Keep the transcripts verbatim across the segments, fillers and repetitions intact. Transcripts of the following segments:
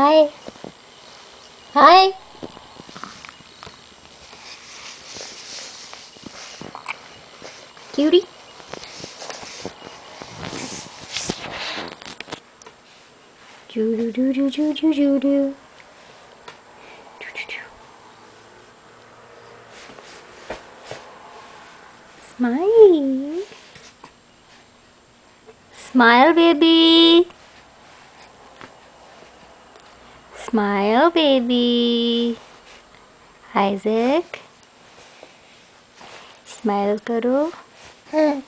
Hi. Hi. Cutie. Doo doo doo doo doo doo doo doo. Smile. Smile, baby. Smile, baby. Isaac. Smile करो. Hmm?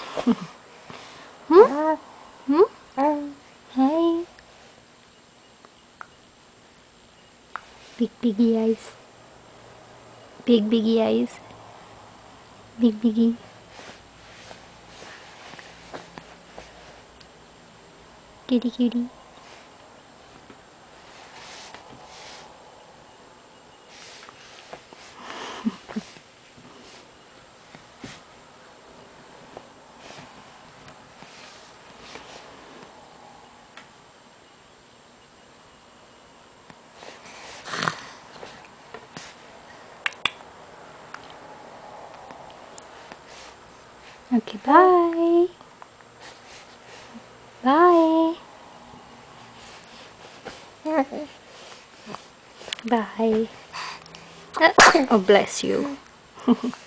Hmm? Hi. Big biggie eyes. Big biggie eyes. Big biggie. Cutie cutie. Okay, bye. Bye. Bye. Oh, bless you.